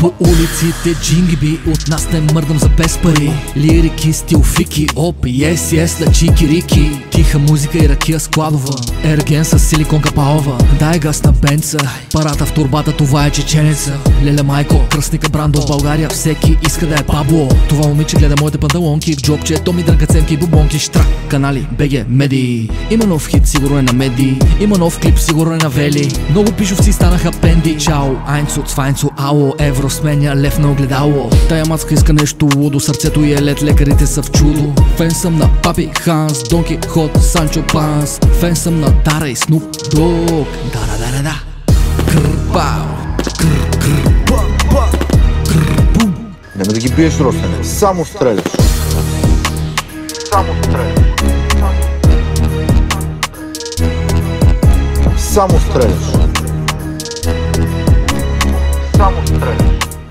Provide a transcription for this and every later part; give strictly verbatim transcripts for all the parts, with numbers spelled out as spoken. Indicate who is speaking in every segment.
Speaker 1: По улиците джингиби, от нас не мърдам за без пари. Лирики, стил фики, оп, ес, ес, на чики-рики. Тиха музика и ракия складова, ерген с силиконка паова. Дай газ на бенца, парата в турбата, това е чеченеца. Леле майко, кръстника Брандо в България, всеки иска да е Пабло. Това момиче гледа моите панталонки, в джобче, то ми дрънка ценки и бубонки. Штрак, канали, БГ, медии. Има нов хит, сигурно е на медии. Има нов клип, сигурно е на Вели. Много пишовци станаха пенди. Чао, айнцо, цвайнцо, ало, евро сменя лев на огледало. Тая мацка иска нещо лудо, сърцето й е лед, лекарите са в чудо. Фен съм на Папи Ханс, Донки Хот, Санчо Панс. Фен съм на Дара и Снуп Дог. Да-да-да-да-да. Кръпау, кръп-кръп-ба-ба. Кръп-бум.
Speaker 2: Нема да ги биеш, Росене, само стреляш. Само стреляш. Само стреляш. Само стреляш.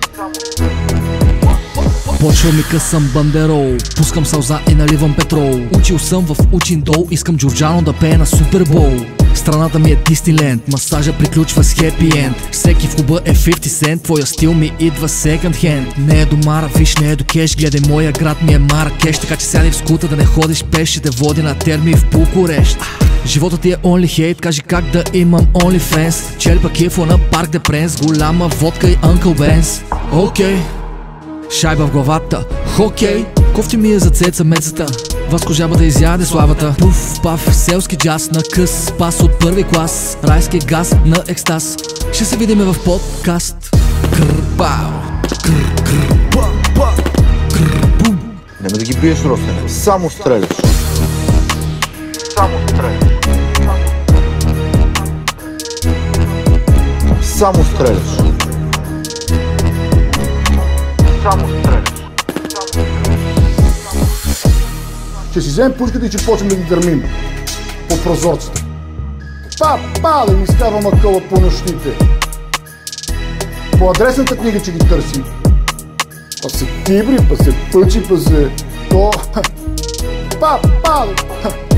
Speaker 1: Почва ми късам бандерол, пускам сълза и наливам петрол. Учил съм в учин дол, искам Джорджано да пее на Супербол. Страната ми е Дисниленд, масажа приключва с хепи енд. Всеки в клуба е петдесет цент, твоя стил ми идва секонд хенд. Не е до Мара, виж, не е до кеш, гледай, моя град ми е Маракеш. Така че сядай в скута да не ходиш пеш, ще те води на терми в Букурещ. Животът ти е only hate, кажи как да имам OnlyFans. Чели пак кефо на Парк де Пренс, голяма водка и Uncle Benz. Окей, шайба в главата, хокей, кофти ми е за цеца мецата. Васко жаба да изяде славата. Пуф, паф, селски джаз на къс, пас от първи клас, райски газ на екстаз. Ще се видиме в подкаст. Кръпау, кръп-кръп-ба-ба. Кръп-бум.
Speaker 2: Нема да ги биеш, Росене, само стреляш. Само стреляш. Само стреляш. Само стреляш.
Speaker 3: Ще си вземем пушката и ще почнем да ги гърмим по прозорците. Па, па, да ги изкарвам акъла по нощите. По адресната книга, че ги търсим. Па се кибри, па се пъчи, па се... То... Па, па,